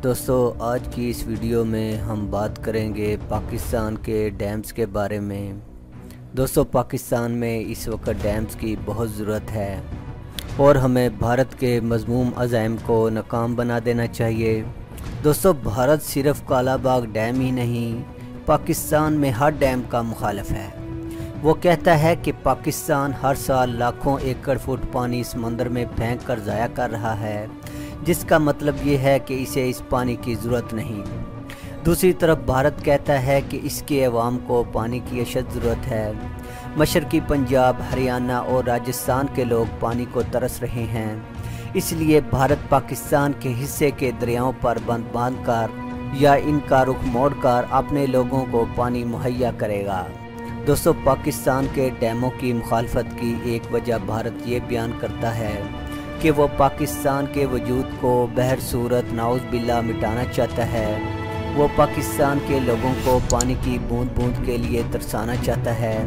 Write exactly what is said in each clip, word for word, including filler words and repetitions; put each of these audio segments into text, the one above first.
दोस्तों आज की इस वीडियो में हम बात करेंगे पाकिस्तान के डैम्स के बारे में। दोस्तों पाकिस्तान में इस वक्त डैम्स की बहुत ज़रूरत है और हमें भारत के मज़मूम अज़ाइम को नाकाम बना देना चाहिए। दोस्तों भारत सिर्फ कालाबाग डैम ही नहीं, पाकिस्तान में हर डैम का मुखालिफ है। वो कहता है कि पाकिस्तान हर साल लाखों एकड़ फुट पानी समंदर में फेंक कर ज़ाया कर रहा है, जिसका मतलब ये है कि इसे इस पानी की ज़रूरत नहीं। दूसरी तरफ भारत कहता है कि इसके अवाम को पानी की अशद ज़रूरत है। मशरक़ी पंजाब, हरियाणा और राजस्थान के लोग पानी को तरस रहे हैं, इसलिए भारत पाकिस्तान के हिस्से के दरियाओं पर बंद बांध कर या इनका रुख मोड़ कर अपने लोगों को पानी मुहैया करेगा। दोस्तों पाकिस्तान के डैमों की मुखालफत की एक वजह भारत ये बयान करता है कि वो पाकिस्तान के वजूद को बहर सूरत नाउज़ बिल्ला मिटाना चाहता है। वो पाकिस्तान के लोगों को पानी की बूंद बूंद के लिए तरसाना चाहता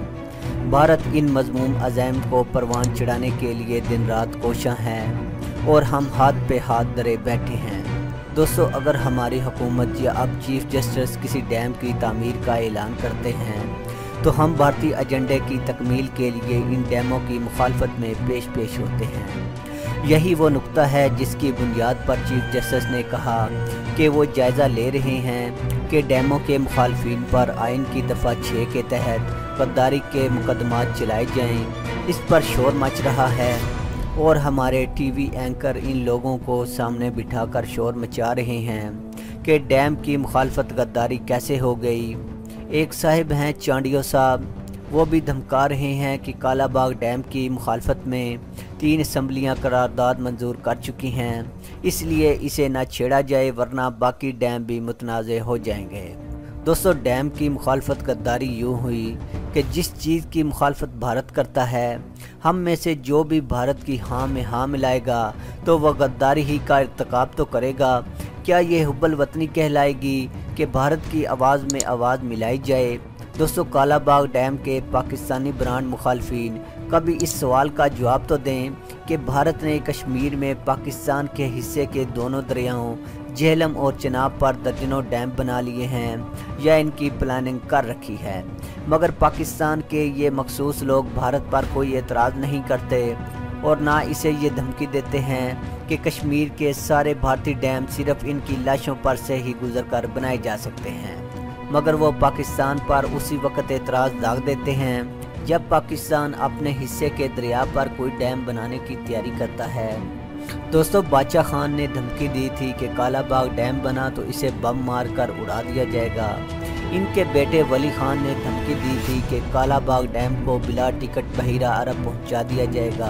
है। भारत इन मज़मूम अज़ाइम को परवान चढ़ाने के लिए दिन रात कोशां है और हम हाथ पे हाथ धरे बैठे हैं। दोस्तों अगर हमारी हुकूमत या अब चीफ जस्टिस किसी डैम की तामीर का ऐलान करते हैं तो हम भारतीय एजेंडे की तकमील के लिए इन डैमों की मुखालफत में पेश पेश होते हैं। यही वो नुक्ता है जिसकी बुनियाद पर चीफ जस्टिस ने कहा कि वो जायज़ा ले रहे हैं कि डैमों के मुखालफिन पर आइन की दफ़ा छः के तहत गद्दारी के मुकदमात चलाए जाएं। इस पर शोर मच रहा है और हमारे टीवी एंकर इन लोगों को सामने बिठाकर शोर मचा रहे हैं कि डैम की मुखालफत गद्दारी कैसे हो गई। एक साहिब हैं चांडियो साहब, वो भी धमका रहे हैं कि कालाबाग डैम की मुखालफत में तीन असम्बलियाँ करारदाद मंजूर कर चुकी हैं, इसलिए इसे ना छेड़ा जाए वरना बाकी डैम भी मुतनाज़ हो जाएंगे। दोस्तों डैम की मुखालफत गद्दारी यूँ हुई कि जिस चीज़ की मुखालफत भारत करता है, हम में से जो भी भारत की हाँ में हाँ मिलाएगा तो वह गद्दारी ही का इर्तिकाब तो करेगा। क्या ये हुब्बल वतनी कहलाएगी कि भारत की आवाज़ में आवाज़ मिलाई जाए। दोस्तों कालाबाग डैम के पाकिस्तानी ब्रांड मुखालफिन कभी इस सवाल का जवाब तो दें कि भारत ने कश्मीर में पाकिस्तान के हिस्से के दोनों दरियाओं झेलम और चिनाब पर दर्जनों डैम बना लिए हैं या इनकी प्लानिंग कर रखी है, मगर पाकिस्तान के ये मखसूस लोग भारत पर कोई एतराज़ नहीं करते और ना इसे ये धमकी देते हैं कि कश्मीर के सारे भारतीय डैम सिर्फ इनकी लाशों पर से ही गुजर कर बनाए जा सकते हैं, मगर वो पाकिस्तान पर उसी वक्त एतराज़ दाग देते हैं जब पाकिस्तान अपने हिस्से के दरिया पर कोई डैम बनाने की तैयारी करता है। दोस्तों बादशाह खान ने धमकी दी थी कि कालाबाग डैम बना तो इसे बम मार कर उड़ा दिया जाएगा। इनके बेटे वली खान ने धमकी दी थी कि कालाबाग डैम को बिला टिकट बहिरा अरब पहुंचा दिया जाएगा।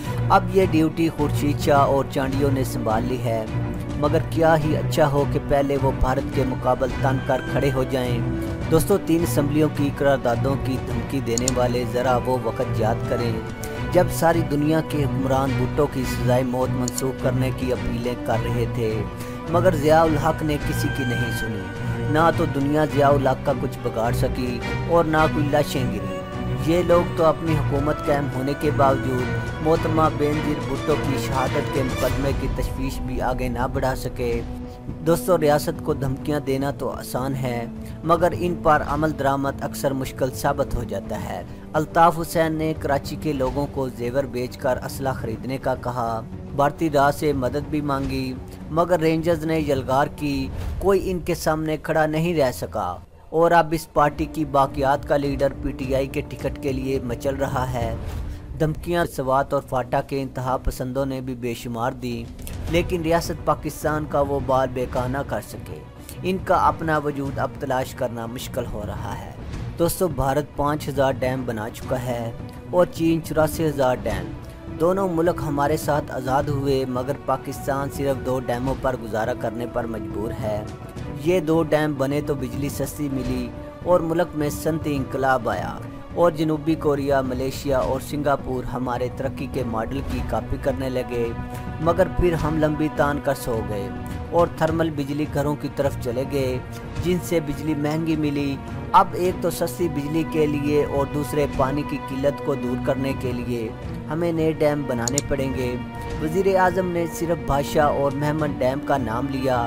अब ये ड्यूटी खुर्शीद शाह और चांडियों ने संभाल ली है, मगर क्या ही अच्छा हो कि पहले वो भारत के मुकाबल तन कर खड़े हो जाएं। दोस्तों तीन असम्बलियों की करारदादों की धमकी देने वाले ज़रा वो वक़्त याद करें जब सारी दुनिया के हुक्मरान भुट्टो की सज़ाए मौत मंसूख करने की अपीलें कर रहे थे, मगर ज़िया-उल हक ने किसी की नहीं सुनी। ना तो दुनिया ज़िया-उल हक का कुछ बिगाड़ सकी और ना कोई लाशें गिरी। ये लोग तो अपनी हुकूमत कायम होने के बावजूद मोहतरमा बेनज़ीर भुट्टो की शहादत के मुकदमे की तशवीश भी आगे ना बढ़ा सके। दोस्तों रियासत को धमकियां देना तो आसान है, मगर इन पर अमल दरामद अक्सर मुश्किल साबित हो जाता है। अल्ताफ़ हुसैन ने कराची के लोगों को जेवर बेचकर असला खरीदने का कहा, भारतीय राह से मदद भी मांगी, मगर रेंजर्स ने यलगार की, कोई इनके सामने खड़ा नहीं रह सका और अब इस पार्टी की बाकियात का लीडर पी टी आई के टिकट के लिए मचल रहा है। धमकियाँ सवात और फाटा के इंतहा पसंदों ने भी बेशुमार दी, लेकिन रियासत पाकिस्तान का वो बाल बेकार ना कर सके। इनका अपना वजूद अब तलाश करना मुश्किल हो रहा है। दोस्तों भारत पाँच हज़ार डैम बना चुका है और चीन चौरासी हज़ार डैम। दोनों मुल्क हमारे साथ आज़ाद हुए, मगर पाकिस्तान सिर्फ दो डैमों पर गुजारा करने पर मजबूर है। ये दो डैम बने तो बिजली सस्ती मिली और मुल्क में सनती इंकलाब आया और जनूबी कोरिया, मलेशिया और सिंगापुर हमारे तरक्की के मॉडल की कॉपी करने लगे, मगर फिर हम लंबी तान कर सो गए और थर्मल बिजली घरों की तरफ चले गए, जिनसे बिजली महंगी मिली। अब एक तो सस्ती बिजली के लिए और दूसरे पानी की किल्लत को दूर करने के लिए हमें नए डैम बनाने पड़ेंगे। वज़ीर आज़म ने सिर्फ भाषा और महमद डैम का नाम लिया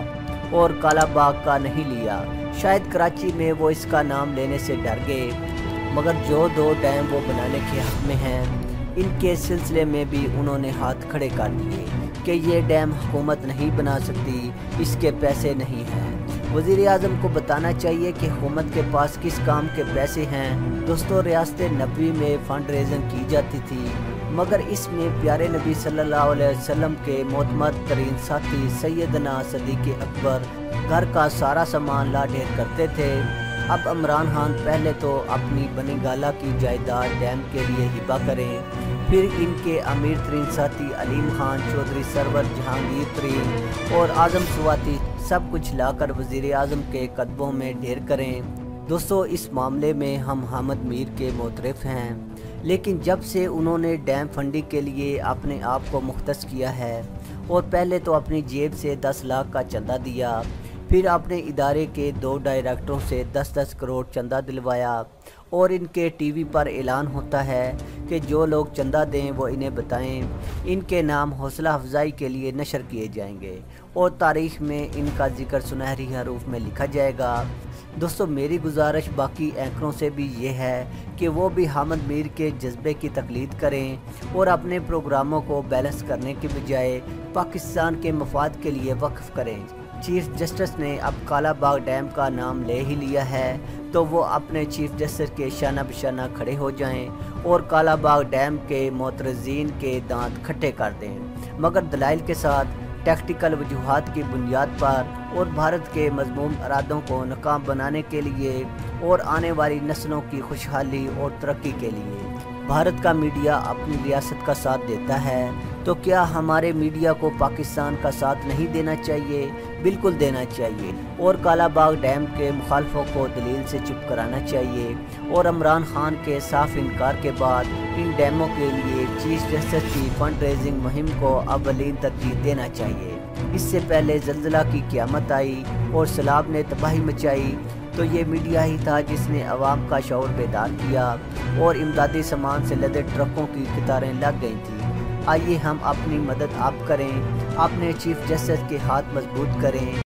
और काला बाग का नहीं लिया। शायद कराची में वो इसका नाम लेने से डर गए, मगर जो दो डैम वो बनाने के हक़ में हैं, इनके सिलसिले में भी उन्होंने हाथ खड़े कर दिए कि ये डैम हुकूमत नहीं बना सकती, इसके पैसे नहीं हैं। वज़ीर आज़म को बताना चाहिए कि हुकूमत के पास किस काम के पैसे हैं। दोस्तों, रियासत नबवी में फ़ंड रेजिंग की जाती थी, मगर इसमें प्यारे नबी सल्लल्लाहु अलैहि वसल्लम के मोतमद तरीन साथी सैयदना सदीक़ अकबर घर का सारा सामान ला ढेर करते थे। अब इमरान खान पहले तो अपनी बनी गाला की जायदाद डैम के लिए हिबा करें, फिर इनके अमीर तरीन साथी अलीम खान, चौधरी सरवर, जहांगीर तरीन और आज़म स्वाति सब कुछ लाकर वज़ीर आज़म के कदमों में ढेर करें। दोस्तों, इस मामले में हम हामिद मीर के मोतरफ़ हैं, लेकिन जब से उन्होंने डैम फंडिंग के लिए अपने आप को मुख्तस किया है और पहले तो अपनी जेब से दस लाख का चंदा दिया, फिर अपने इदारे के दो डायरेक्टरों से दस दस करोड़ चंदा दिलवाया और इनके टीवी पर ऐलान होता है कि जो लोग चंदा दें वो इन्हें बताएं, इनके नाम हौसला अफजाई के लिए नशर किए जाएंगे और तारीख़ में इनका जिक्र सुनहरी हरूफ में लिखा जाएगा। दोस्तों, मेरी गुजारिश बाकी एंकरों से भी ये है कि वो भी हामिद मीर के जज्बे की तकलीद करें और अपने प्रोग्रामों को बैलेंस करने के बजाय पाकिस्तान के मफाद के लिए वक्फ करें। चीफ जस्टिस ने अब काला बाग डैम का नाम ले ही लिया है, तो वो अपने चीफ जस्टिस के शाना बिशाना खड़े हो जाएं और काला बाग डैम के मोतरजीन के दांत खट्टे कर दें, मगर दलाइल के साथ, टैक्टिकल वजूहात की बुनियाद पर और भारत के मज़मूम इरादों को नाकाम बनाने के लिए और आने वाली नस्लों की खुशहाली और तरक्की के लिए। भारत का मीडिया अपनी रियासत का साथ देता है, तो क्या हमारे मीडिया को पाकिस्तान का साथ नहीं देना चाहिए? बिल्कुल देना चाहिए और काला बाग डैम के मुखालफों को दलील से चुप कराना चाहिए और इमरान खान के साफ इनकार के बाद इन डैमों के लिए चीफ जस्टिस की फंड रेजिंग मुहिम को अव्वलीन तरजीह देना चाहिए। इससे पहले ज़ल्ज़ला की क़यामत आई और सैलाब ने तबाही मचाई, तो ये मीडिया ही था जिसने अवाम का शऊर बेदार किया और इमदादी सामान से लदे ट्रकों की कतारें लग गई थी। आइए हम अपनी मदद आप करें, अपने चीफ जस्टिस के हाथ मजबूत करें।